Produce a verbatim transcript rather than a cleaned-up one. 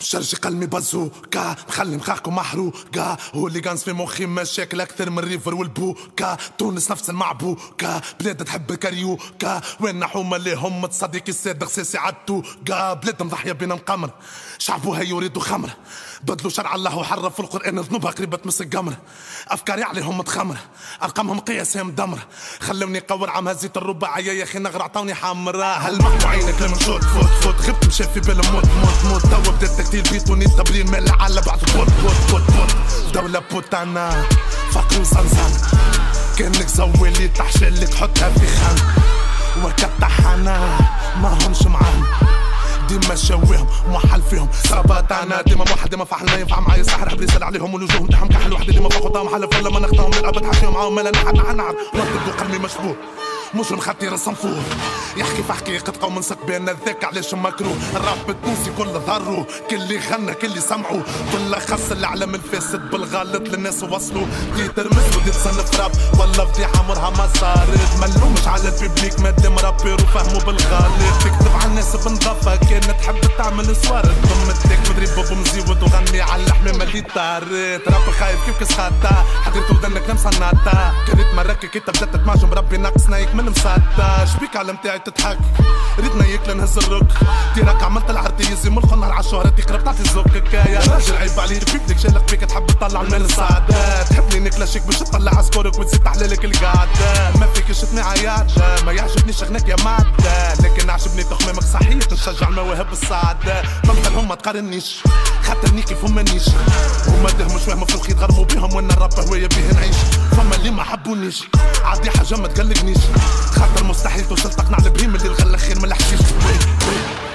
شرجي قلبي بازوكا مخلي مخاخكم محروقة هو اللي قانص في مخي مشاكل أكثر من الريفر والبوكا. تونس نفس المعبوكة بلاد تحب الكاريوكا وين حومة اللي هم تصديقي السيد غساسي عالتوكا. بلاد مضحية بينا مقمرة شعبوها يريدوا خمرة بدلوا شرع الله وحرفوا القرآن ذنوبها قريبة تمس القمرة. أفكاري عليهم متخمرة أرقامهم قياسها مدمرة خلوني قور عم هزيت الرباعية يا أخي نغر عطوني حمرة. هالمحو عينك لمن شوت فوت فوت غبت مشاف في بالهم موت موت موت توا بدات تكتيل بيت ونيت تبرير مال على بعض بوت بوت بوت بوت دولة بوتانا فقر وزنزان كأنك زوالي تحشلك حطها في خان وكت طحانا ما همش معانا ديما شواهم موحل فيهم سرباتانا ديما موحد ديما فحل ما ينفع معايا سحر حبري يسال عليهم والوجوه نتاعهم كحل وحده ديما فوقهم حلف ولا ما نخطاهم للابد حكيهم معاهم مالا نحن نحن نعرف نطلب قلبي مشبوه مش مخطير الصنفور يحكي في حقيقة قوم نسق بين الذاك علاش مكروه. الراب التونسي كل ضرو كل اللي غنى كل اللي سمعوا كل خص العالم الفاسد بالغلط للناس وصلوا بديت ترمس وديت تصنف راب والله فضيحة عمرها ما صارت ملومش على الببليك مادام رابير وفهموا بالغلط تكتب على الناس بنظافة كانت تحب تعمل سوارت ضم التيك مدري بابو مزيود وغني على اللحمة اللي طارت راب خايف كيف كسخاتا حضرت ودنك لمصناتا كريت مراكي كي بدات تماجم ربي ناقص نايك من مساتا شبيك على متاعي تضحك ريت نايك لنهز الرك تيراك عملت العرضي يزيم الخنار عالشهرة تقرب تعطي الزوك يا راجل عيب عليك بيبليك شالك بيك تحب تطلع المال السعادة تحبني نكلاشيك باش تطلع عسكورك وتزيد تحليلك القعدة ما فيكش تنعي عادة ما يعجبنيش غناك يا معدة لكن عجبني تخمامك صحية تشجع المواهب السعادة ممثلهم ما تقارنيش خاطرني كيف همانيش هما دهموا شويه في الخيط غرموا بيهم وانا الراب هواية بيه نعيش فما اللي ما حبونيش عادي حاجة ما تقلقنيش خاطر مستحيل توصل تقنع البهيم اللي الغلا خير من الحشيش.